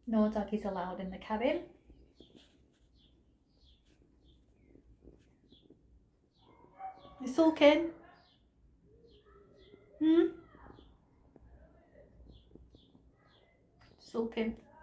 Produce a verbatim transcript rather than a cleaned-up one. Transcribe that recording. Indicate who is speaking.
Speaker 1: No doggies allowed in the cabin. You sulking? Hmm? Sulking.